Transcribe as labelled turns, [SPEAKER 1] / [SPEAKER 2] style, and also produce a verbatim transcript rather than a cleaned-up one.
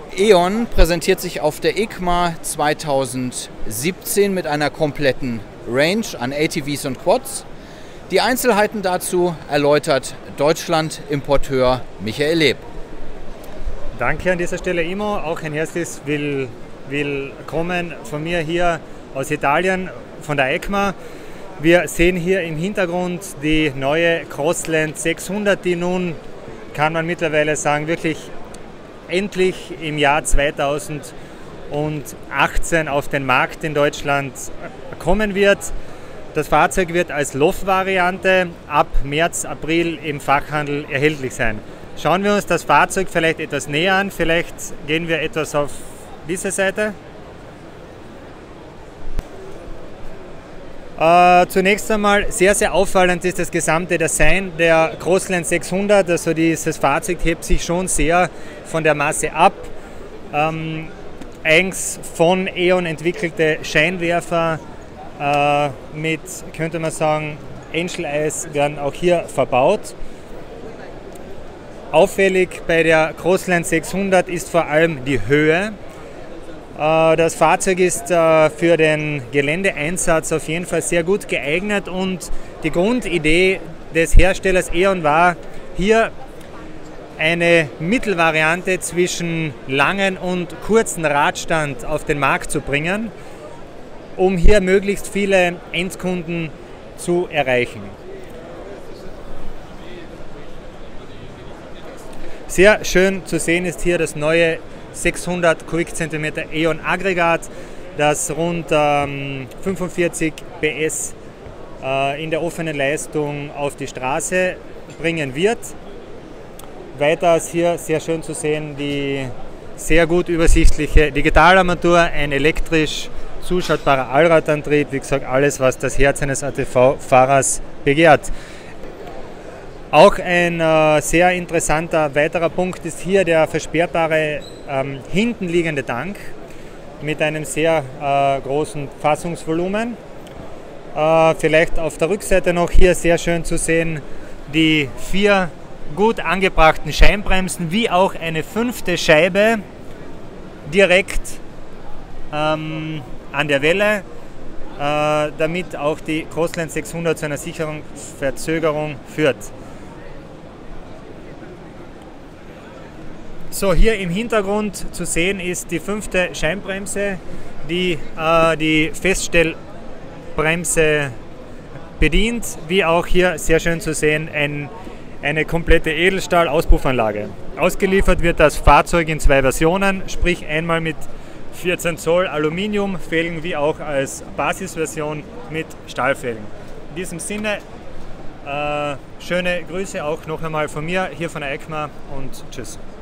[SPEAKER 1] E.ON präsentiert sich auf der EICMA zweitausendsiebzehn mit einer kompletten Range an A T Vs und Quads. Die Einzelheiten dazu erläutert Deutschland-Importeur Michael Leb.
[SPEAKER 2] Danke an dieser Stelle immer, auch ein herzliches Will Willkommen von mir hier aus Italien, von der EICMA. Wir sehen hier im Hintergrund die neue Crossland sechshundert, die nun, kann man mittlerweile sagen, wirklich endlich im Jahr zweitausendachtzehn auf den Markt in Deutschland kommen wird. Das Fahrzeug wird als Loft-Variante ab März, April im Fachhandel erhältlich sein. Schauen wir uns das Fahrzeug vielleicht etwas näher an. Vielleicht gehen wir etwas auf diese Seite. Äh, zunächst einmal sehr, sehr auffallend ist das gesamte Design der Crossland sechshundert. Also dieses Fahrzeug hebt sich schon sehr von der Masse ab. Ähm, eigens von E.ON entwickelte Scheinwerfer äh, mit, könnte man sagen, Angel Eyes werden auch hier verbaut. Auffällig bei der Crossland sechshundert ist vor allem die Höhe. Das Fahrzeug ist für den Geländeeinsatz auf jeden Fall sehr gut geeignet und die Grundidee des Herstellers E.ON war, hier eine Mittelvariante zwischen langen und kurzen Radstand auf den Markt zu bringen, um hier möglichst viele Endkunden zu erreichen. Sehr schön zu sehen ist hier das neue sechshundert Kubikzentimeter E.ON Aggregat, das rund ähm, fünfundvierzig P S äh, in der offenen Leistung auf die Straße bringen wird. Weiter ist hier sehr schön zu sehen die sehr gut übersichtliche Digitalarmatur, ein elektrisch zuschaltbarer Allradantrieb, wie gesagt alles, was das Herz eines A T V-Fahrers begehrt. Auch ein äh, sehr interessanter weiterer Punkt ist hier der versperrbare ähm, hinten liegende Tank mit einem sehr äh, großen Fassungsvolumen. Äh, vielleicht auf der Rückseite noch hier sehr schön zu sehen die vier gut angebrachten Scheinbremsen, wie auch eine fünfte Scheibe direkt ähm, an der Welle, äh, damit auch die Crossland sechshundert zu einer sicheren Verzögerung führt. So, hier im Hintergrund zu sehen ist die fünfte Scheinbremse, die äh, die Feststellbremse bedient, wie auch hier sehr schön zu sehen ein, eine komplette Edelstahl-Auspuffanlage. Ausgeliefert wird das Fahrzeug in zwei Versionen, sprich einmal mit vierzehn Zoll Aluminiumfelgen, wie auch als Basisversion mit Stahlfelgen. In diesem Sinne, äh, schöne Grüße auch noch einmal von mir, hier von der EICMA und tschüss.